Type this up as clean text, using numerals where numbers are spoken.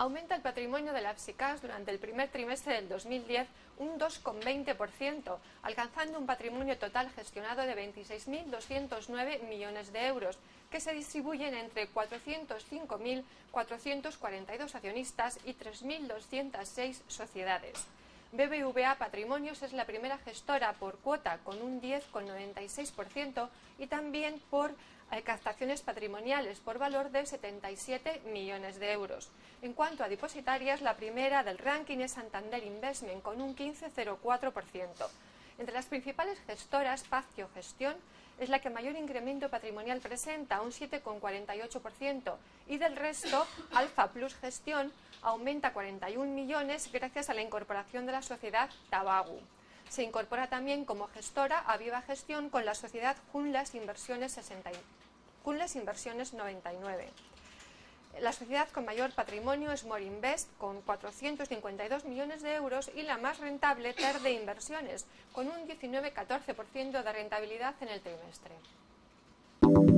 Aumenta el patrimonio de la Psicax durante el primer trimestre del 2010 un 2,20%, alcanzando un patrimonio total gestionado de 26.209 millones de euros, que se distribuyen entre 405.442 accionistas y 3.206 sociedades. BBVA Patrimonios es la primera gestora por cuota con un 10,96% y también por captaciones patrimoniales por valor de 77 millones de euros. En cuanto a depositarias, la primera del ranking es Santander Investment con un 15,04%. Entre las principales gestoras, Pazcio Gestión es la que mayor incremento patrimonial presenta, un 7,48%, y del resto, Alfa Plus Gestión aumenta 41 millones gracias a la incorporación de la sociedad Tabagu. Se incorpora también como gestora Aviva Gestión con la sociedad Junlas Inversiones 99. La sociedad con mayor patrimonio es Morinvest con 452 millones de euros y la más rentable Terde Inversiones con un 19,14% de rentabilidad en el trimestre.